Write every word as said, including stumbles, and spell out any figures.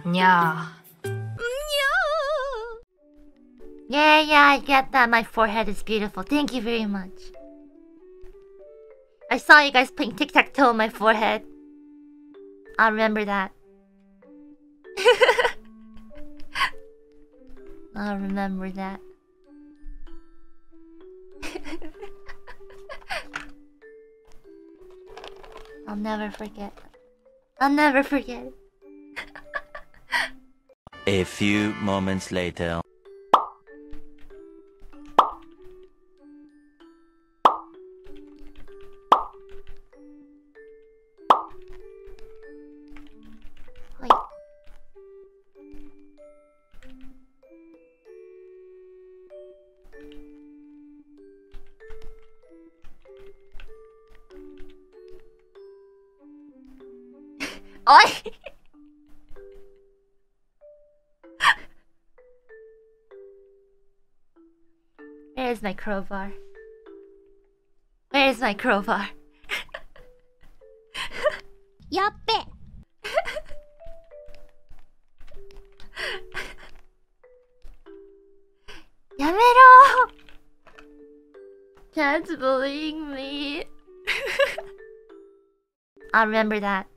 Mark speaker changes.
Speaker 1: Yeah.
Speaker 2: Yeah, yeah, I get that. My forehead is beautiful. Thank you very much. I saw you guys playing tic-tac-toe on my forehead. I'll remember that. I'll remember that. I'll never forget. I'll never forget.
Speaker 3: A few moments later.
Speaker 2: Wait. Oi! Where is my crowbar? Where is my crowbar? Yappe! Yamero! Cat's bullying me. I'll remember that.